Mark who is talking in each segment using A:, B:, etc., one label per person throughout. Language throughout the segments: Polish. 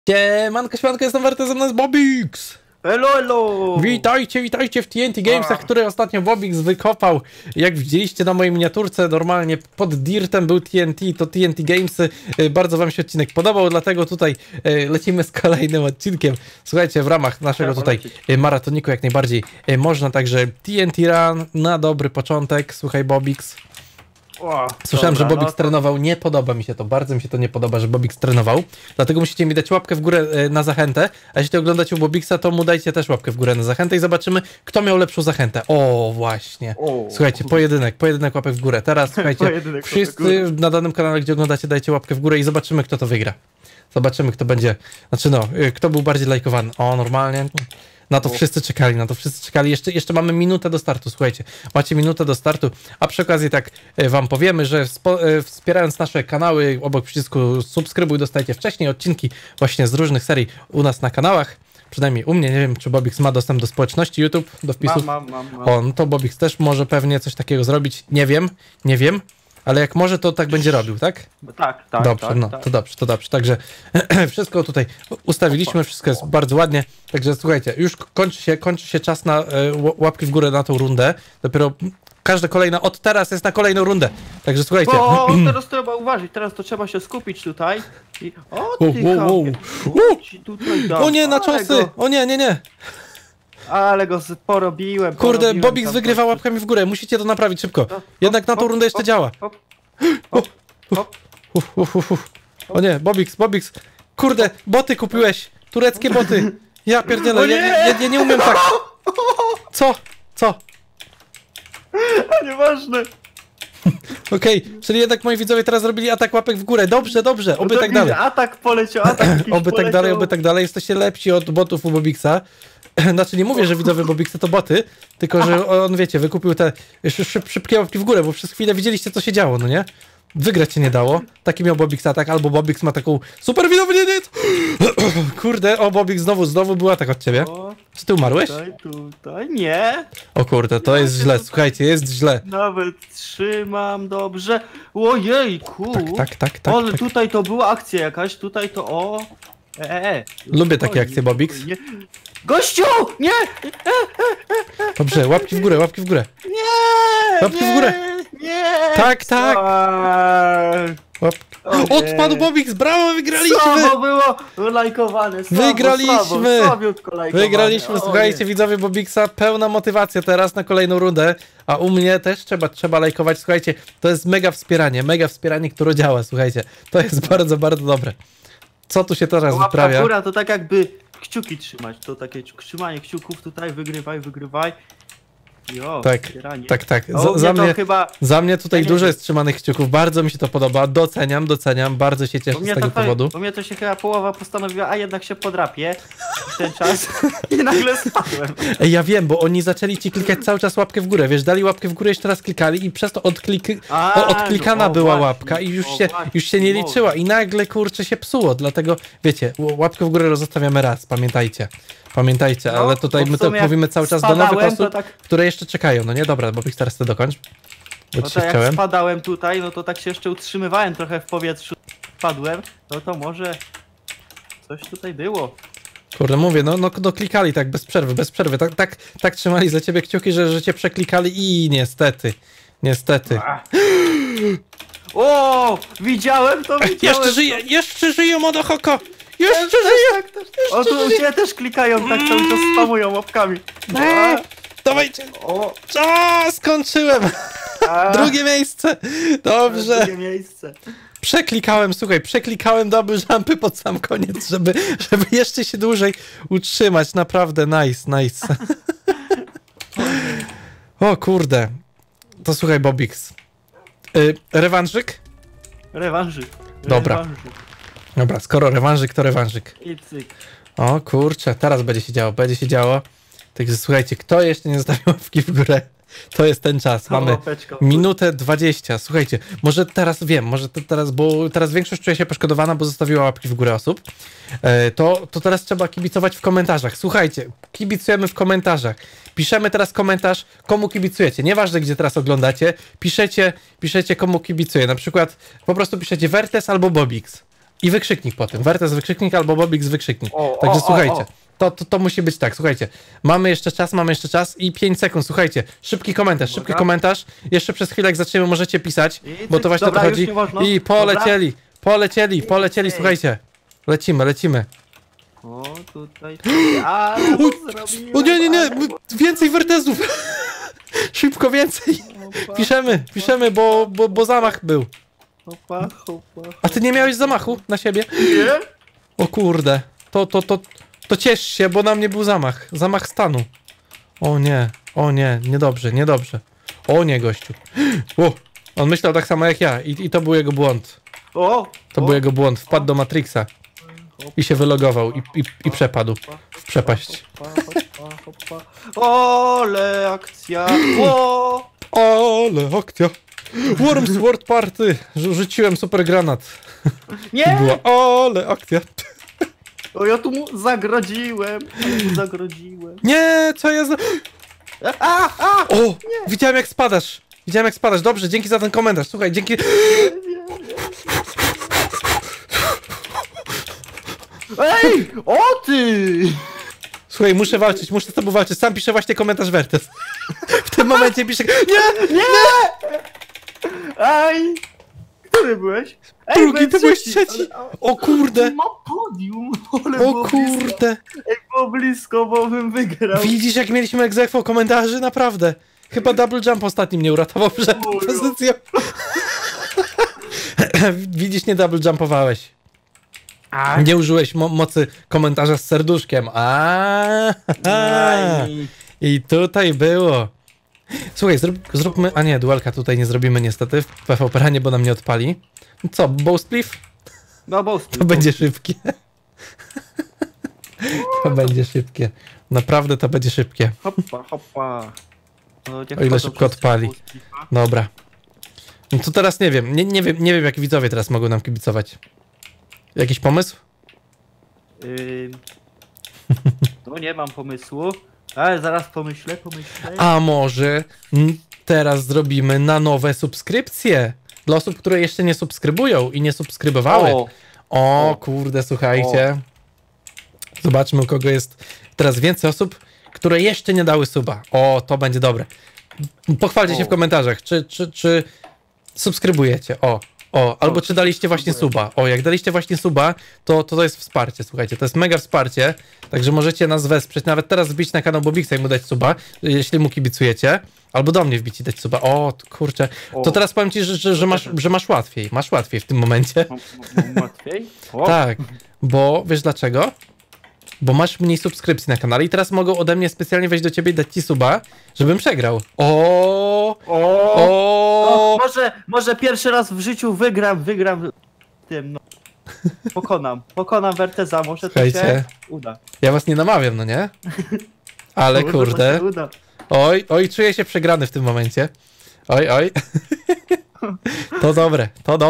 A: Siemanko, jestem Wertes, ze mną jest Bobix!
B: Elo, elo!
A: Witajcie w TNT Gamesach, które ostatnio Bobix wykopał. Jak widzieliście na mojej miniaturce, normalnie pod dirtem był TNT, to TNT Gamesy. Bardzo wam się odcinek podobał, dlatego tutaj lecimy z kolejnym odcinkiem. Słuchajcie, w ramach naszego tutaj maratoniku jak najbardziej można, także TNT Run na dobry początek. Słuchaj, Bobix. Słyszałem, że Bobix trenował, nie podoba mi się to, bardzo mi się to nie podoba, że Bobix trenował, dlatego musicie mi dać łapkę w górę na zachętę, a jeśli oglądacie u Bobixa, to mu dajcie też łapkę w górę na zachętę i zobaczymy, kto miał lepszą zachętę. O, właśnie. Słuchajcie, pojedynek łapek w górę. Teraz, słuchajcie, wszyscy na danym kanale, gdzie oglądacie, dajcie łapkę w górę i zobaczymy, kto to wygra. Zobaczymy, kto będzie, kto był bardziej lajkowany. O, normalnie. Na to wszyscy czekali, Jeszcze mamy minutę do startu, słuchajcie. Macie minutę do startu, a przy okazji tak wam powiemy, że wspierając nasze kanały, obok przycisku subskrybuj dostajecie wcześniej odcinki właśnie z różnych serii u nas na kanałach. Przynajmniej u mnie, nie wiem, czy Bobix ma dostęp do społeczności YouTube, do wpisów.
B: Mam.
A: On, to Bobix też może pewnie coś takiego zrobić, nie wiem. Ale jak może, to tak będzie robił, tak?
B: Tak.
A: Dobrze,
B: tak.
A: To dobrze. Także wszystko tutaj ustawiliśmy, wszystko jest bardzo ładnie. Także słuchajcie, już kończy się czas na łapki w górę na tą rundę. Dopiero każda kolejna, od teraz jest na kolejną rundę. Także słuchajcie.
B: O, teraz trzeba uważać, teraz to trzeba się skupić tutaj. I... O, ty
A: O nie, na czosy! O nie.
B: Ale go porobiłem.
A: Kurde, Bobix wygrywa łapkami w górę, musicie to naprawić szybko. Jednak na tą rundę jeszcze działa. O nie, Bobix. Kurde, boty kupiłeś. Tureckie boty. Ja pierdzielę, ja nie umiem tak. Co?
B: Nieważne.
A: Okej, czyli jednak moi widzowie teraz zrobili atak łapek w górę. Dobrze, oby tak dalej.
B: Atak poleciał,
A: Oby tak dalej. Jesteście lepsi od botów u Bobixa. Znaczy nie mówię, że widzowie Bobixa to boty, tylko że on, wiecie, wykupił te szybkie łapki w górę, bo przez chwilę widzieliście, co się działo, no nie? Wygrać się nie dało. Taki miał Bobix atak, albo Bobix ma taką super widownię, nie? Kurde, o Bobix, znowu był atak od ciebie. Czy ty umarłeś?
B: Tutaj, nie.
A: O kurde, to jest źle, słuchajcie, jest źle.
B: Nawet trzymam dobrze. Ojejku.
A: Tak.
B: Ale tutaj to była akcja jakaś, tutaj to o...
A: Lubię takie akcje, Bobix.
B: Nie. Gościu! Nie!
A: Dobrze, łapki w górę.
B: Nie!
A: Łapki w górę.
B: Nie!
A: Tak. Odpadł Bobix, brawo, wygraliśmy!
B: Słabo było lajkowane,
A: Wygraliśmy, słuchajcie, widzowie Bobixa, pełna motywacja teraz na kolejną rundę, a u mnie też trzeba lajkować, słuchajcie, to jest mega wspieranie, które działa, słuchajcie, to jest bardzo, bardzo dobre. Co tu się teraz wyprawia?
B: Góra to tak jakby kciuki trzymać, to takie trzymanie kciuków tutaj, wygrywaj. Jo,
A: tak. Za mnie tutaj dużo jest trzymanych kciuków, bardzo mi się to podoba, doceniam, bardzo się cieszę z tego powodu.
B: Bo mnie to się chyba połowa postanowiła, a jednak się podrapie w ten czas i nagle spadłem.
A: Ej, ja wiem, bo oni zaczęli ci klikać cały czas łapkę w górę, wiesz, dali łapkę w górę, jeszcze raz klikali i przez to odklikana była łapka i już się nie liczyła i nagle, kurczę, się psuło, dlatego, wiecie, łapkę w górę zostawiamy raz, pamiętajcie, ale tutaj my to mówimy cały czas do nowych osób, które jeszcze czekają, no nie? Dobra, Bobix, teraz ty dokończ.
B: No to jak spadałem tutaj, no to tak się jeszcze utrzymywałem trochę w powietrzu, spadłem, no to może coś tutaj było.
A: Kurde, mówię, no klikali tak bez przerwy, tak trzymali za ciebie kciuki, że cię przeklikali i niestety.
B: O, widziałem to.
A: Jeszcze żyje, Modohoko! Jeszcze żyje!
B: O, tu u ciebie też klikają, tak cały czas spamują łapkami.
A: Dawajcie! Skończyłem! Drugie miejsce! Dobrze!
B: Drugie miejsce.
A: Przeklikałem double jumpy pod sam koniec, żeby jeszcze się dłużej utrzymać. Naprawdę nice. O kurde. To słuchaj, Bobix. Rewanżyk?
B: Rewanżyk.
A: Dobra, skoro rewanżyk, to rewanżyk.
B: I cyk.
A: O kurczę, teraz będzie się działo. Także słuchajcie, kto jeszcze nie zostawił łapki w górę, to jest ten czas. Mamy minutę 20. Słuchajcie, może teraz wiem, bo teraz większość czuje się poszkodowana, bo zostawiła łapki w górę osób. To teraz trzeba kibicować w komentarzach. Słuchajcie, kibicujemy w komentarzach. Piszemy teraz komentarz, komu kibicujecie. Nieważne, gdzie teraz oglądacie, piszecie komu kibicuje. Na przykład po prostu piszecie Wertes albo Bobix. i wykrzyknik po tym. Wertes wykrzyknik albo Bobix wykrzyknik. Także słuchajcie, to musi być tak, słuchajcie. Mamy jeszcze czas i 5 sekund, słuchajcie. Szybki komentarz. Jeszcze przez chwilę jak zaczniemy możecie pisać, bo to właśnie o to chodzi. I polecieli, słuchajcie. Lecimy.
B: O, tutaj...
A: O nie, więcej wertezów. Szybko więcej. Piszemy, bo zamach był.
B: Hopa.
A: A ty nie miałeś zamachu na siebie?
B: Nie?
A: O kurde. To ciesz się, bo na mnie był zamach. Zamach stanu. O nie, niedobrze. O nie, gościu. On myślał tak samo jak ja i to był jego błąd. To był jego błąd. Wpadł do Matrixa. I się wylogował i przepadł w przepaść.
B: Ole, akcja!
A: Ale akcja! Worm Sword Party! Rzuciłem super granat.
B: Nie!
A: Była ale akcja.
B: O, ja tu mu zagrodziłem.
A: Nie, co ja za... O! Widziałem jak spadasz. Dobrze, dzięki za ten komentarz. Słuchaj, dzięki...
B: Ej! O ty!
A: Słuchaj, muszę z tobą walczyć. Sam piszę właśnie komentarz Wertes. W tym momencie piszę... Nie!
B: Ej! Który byłeś?
A: Drugi, ty byłeś trzeci! O kurde!
B: Ma podium!
A: O kurde!
B: Ej, było blisko, bo bym wygrał.
A: Widzisz jak mieliśmy egzekwo komentarzy? Naprawdę. Chyba double jump ostatni mnie uratował przed pozycją. Widzisz, nie double jumpowałeś. Nie użyłeś mocy komentarza z serduszkiem. I tutaj było. Słuchaj, zróbmy... A nie, duelka tutaj nie zrobimy niestety. W PvP, bo nam nie odpali. Co, bowspliff?
B: No, bowspliff.
A: To będzie szybkie. To będzie szybkie. Naprawdę to będzie szybkie.
B: Hopa.
A: O ile szybko odpali. Dobra. No to teraz nie wiem. Nie wiem jak widzowie teraz mogą nam kibicować. Jakiś pomysł?
B: No nie mam pomysłu. Ale zaraz pomyślę.
A: A może teraz zrobimy na nowe subskrypcje? Dla osób, które jeszcze nie subskrybują i nie subskrybowały. O kurde, słuchajcie. Zobaczmy, u kogo jest teraz więcej osób, które jeszcze nie dały suba. O, to będzie dobre. Pochwalcie się w komentarzach, czy subskrybujecie. Albo czy daliście właśnie suba. Jak daliście właśnie suba, to jest wsparcie, słuchajcie, to jest mega wsparcie, także możecie nas wesprzeć, nawet teraz wbić na kanał Bobixa i mu dać suba, jeśli mu kibicujecie, albo do mnie wbić i dać suba. O, kurczę, to teraz powiem ci, że masz łatwiej w tym momencie.
B: Łatwiej?
A: Tak, bo wiesz dlaczego? Bo masz mniej subskrypcji na kanale i teraz mogą ode mnie specjalnie wejść do ciebie i dać ci suba, żebym przegrał.
B: Może pierwszy raz w życiu wygram tym, no. Pokonam Werteza, może to się uda.
A: Ja was nie namawiam, no nie? Ale kurde. Oj, czuję się przegrany w tym momencie. Oj. To dobre.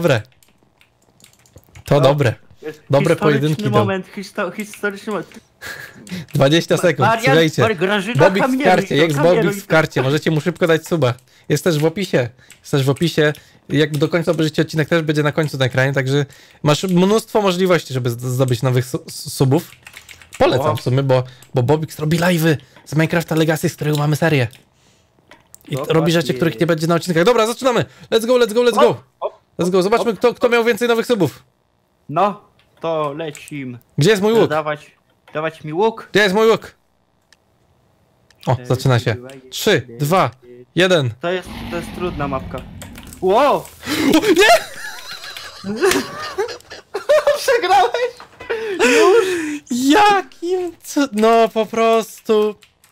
A: Dobre pojedynki.
B: Historyczny moment.
A: 20 sekund, słuchajcie. Bobix w karcie, Bobix w karcie. Możecie mu szybko dać suba. Jest też w opisie. Jak do końca obejrzycie odcinek, też będzie na końcu na ekranie, także masz mnóstwo możliwości, żeby zdobyć nowych subów. Polecam w sumie, bo Bobix robi live'y z Minecrafta Legacy, z którego mamy serię. I robi rzeczy, których nie będzie na odcinkach. Dobra, zaczynamy! Let's go! Zobaczmy, kto miał więcej nowych subów.
B: No, to lecim.
A: Gdzie jest mój łuk?
B: Dawać mi łuk.
A: Gdzie jest mój łuk? O, zaczyna się. 3, 2, 1.
B: To jest trudna mapka. Wow!
A: Nie!
B: Przegrałeś!
A: Już? Jakim? No po prostu.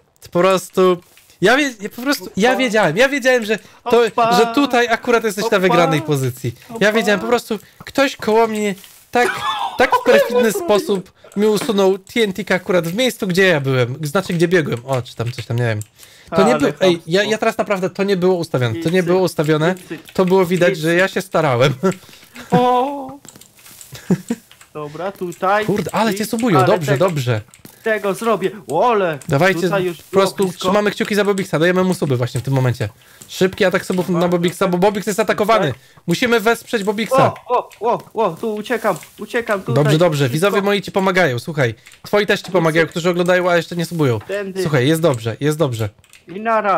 A: Ja wiedziałem, że tutaj akurat jesteś na wygranej pozycji. Ja wiedziałem, po prostu ktoś koło mnie tak w perfidny sposób mi usunął TNT akurat w miejscu, gdzie ja byłem. Znaczy, gdzie biegłem. O, czy tam coś tam, nie wiem. To nie było. Ej, ja teraz naprawdę to nie było ustawione. To było widać, że ja się starałem.
B: O! Dobra, tutaj.
A: Kurde, ale cię subują. Dobrze.
B: tego zrobię. Ole,
A: Dawajcie,
B: tutaj już
A: po prostu
B: blisko.
A: trzymamy kciuki za Bobixa, dajemy mu suby właśnie w tym momencie. Szybki atak subów na Bobixa, bo Bobix jest atakowany. Musimy wesprzeć Bobixa.
B: Tu uciekam tutaj.
A: Dobrze, dobrze,
B: Szybko.
A: widzowie moi ci pomagają, słuchaj. Twoi też ci pomagają, którzy oglądają, a jeszcze nie subują.
B: Tędy.
A: Słuchaj, jest dobrze, jest dobrze.
B: I nara.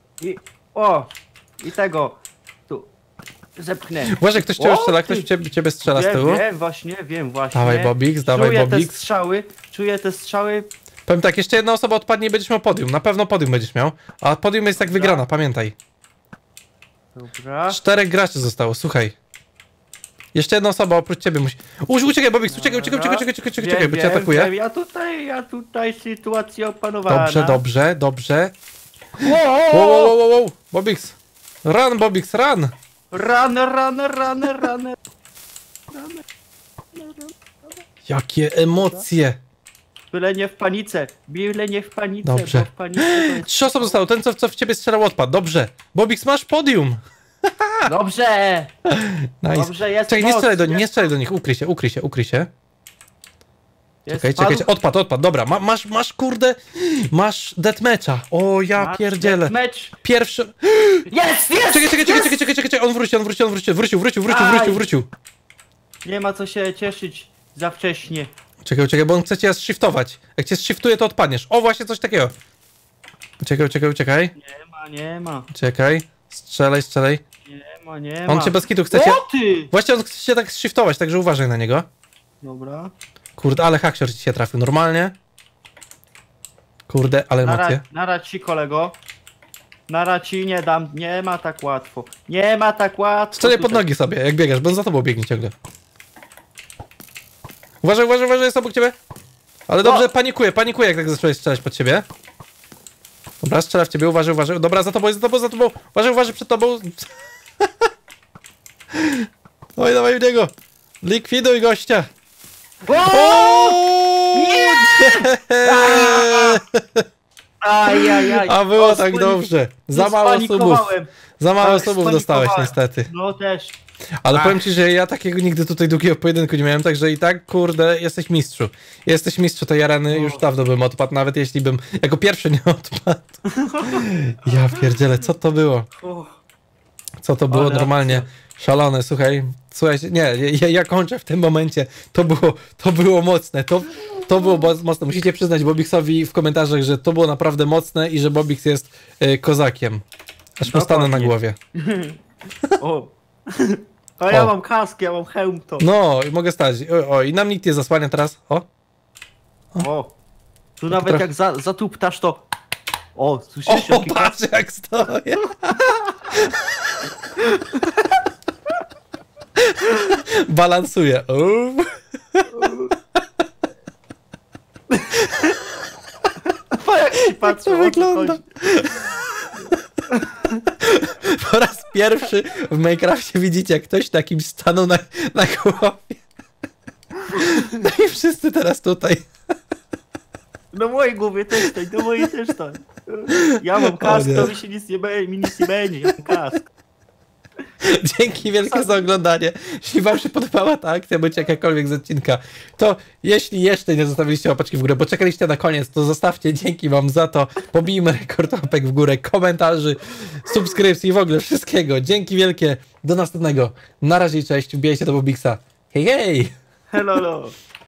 B: I tego. Tu. Zepchnę.
A: Uważaj, ktoś cię strzela, ktoś ciebie strzela z tyłu.
B: Wiem właśnie.
A: Dawaj Bobix, dawaj
B: Czuję
A: Bobix.
B: Czuję te strzały.
A: Powiem tak, jeszcze jedna osoba odpadnie i będziesz miał podium. Na pewno podium będziesz miał. A podium jest tak wygrana, pamiętaj.
B: Dobra.
A: 4 graczy zostało, słuchaj. Jeszcze jedna osoba oprócz ciebie musi... Uciekaj, Bobix, uciekaj, bo cię atakuje.
B: Ja tutaj sytuacja opanowana.
A: Dobrze. Wow. Bobix. Run, Bobix, run.
B: Run.
A: Jakie emocje.
B: Byle nie w panice.
A: Dobrze.
B: Bo w panice to jest...
A: 3 osoby zostało, ten co w ciebie strzelał odpadł, dobrze. Bobix, masz podium.
B: Dobrze.
A: Nice.
B: Dobrze, jest
A: Czekaj,
B: moc,
A: nie strzelaj do nich, ukryj się. Czekaj, odpadł, dobra, masz kurde, masz deathmatcha. O, ja pierdzielę.
B: Mecz.
A: Pierwszy...
B: Jest!
A: Czekaj, on wrócił.
B: Nie ma co się cieszyć za wcześnie.
A: Czekaj, bo on chce cię shiftować. Jak cię shiftuje, to odpadniesz. O, właśnie coś takiego. Czekaj.
B: Nie ma.
A: Czekaj, strzelaj.
B: Nie ma.
A: On cię bez kitu chce cię...
B: O ty!
A: Właśnie on chce cię tak shiftować, także uważaj na niego.
B: Dobra.
A: Kurde, ale haksior ci się trafił, normalnie. Kurde, ale emocje.
B: Nara ci, kolego. Nara ci nie dam, nie ma tak łatwo.
A: Strzelaj pod nogi sobie, jak biegasz, bo on za tobą biegnie ciągle. Uważaj, jest obok ciebie. Ale dobrze, panikuje, jak tak zacząłeś strzelać pod siebie. Dobra, strzela w ciebie, uważaj. Dobra, za tobą. Uważaj, przed tobą. Oj, dawaj w niego. Likwiduj gościa.
B: Nie! Ajajaj.
A: A było tak dobrze. Za mało subów dostałeś niestety.
B: No też.
A: Ale powiem ci, że ja takiego nigdy tutaj długiego pojedynku nie miałem, także i tak, kurde, jesteś mistrzu. Jesteś mistrzu tej areny, już dawno bym odpadł, nawet jeśli bym jako pierwszy nie odpadł. Ja pierdzielę, co to było? Co to było normalnie? Szalone, słuchajcie, nie, ja kończę w tym momencie. To było mocne, to było mocne. Musicie przyznać Bobixowi w komentarzach, że to było naprawdę mocne i że Bobix jest kozakiem. Aż mu stanę na głowie.
B: A ja mam kask, ja mam hełm to.
A: No, i mogę stać. I nam nikt nie zasłania teraz.
B: Tu nawet jak zatuptasz to... Słyszysz?
A: Patrz jak stoję. Balansuję.
B: Jak ci patrzę,
A: to wygląda. Po raz pierwszy w Minecrafcie widzicie, jak ktoś takim stanął na głowie. No i wszyscy teraz tutaj.
B: Na mojej głowie też tak, na mojej też tak. Ja mam kask, to mi nic nie będzie, ja mam kask.
A: Dzięki wielkie za oglądanie. Jeśli wam się podobała ta akcja, bądź jakakolwiek z odcinka, to jeśli jeszcze nie zostawiliście łapaczki w górę, bo czekaliście na koniec, to zostawcie, dzięki wam za to. Pobijmy rekord łapek w górę, komentarzy, subskrypcji, w ogóle wszystkiego. Dzięki wielkie, do następnego. Na razie i cześć, wbijajcie do Bobixa. Hej!
B: Hello.